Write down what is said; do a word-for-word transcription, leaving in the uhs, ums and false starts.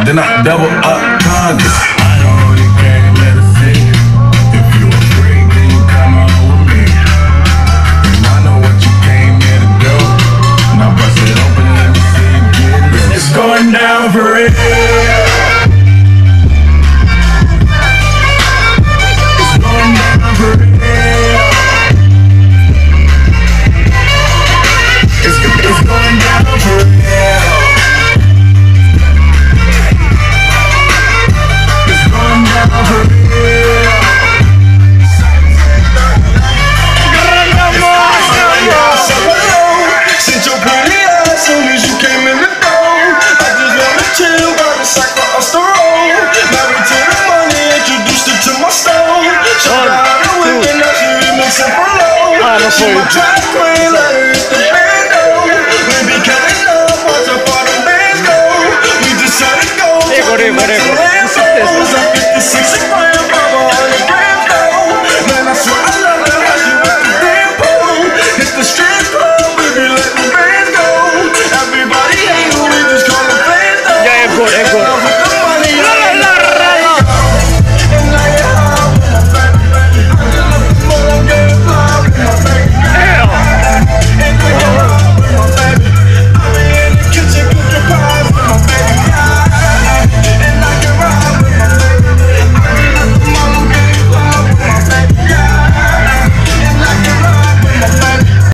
then I double up condoms. I already came, let it see. If you a freak, then you come on with me. And I know what you came here to do. Now bust it open and let me see you get loose. It's going down for real. It's going down for real. It's, it's going down for real. Yeah, good, good.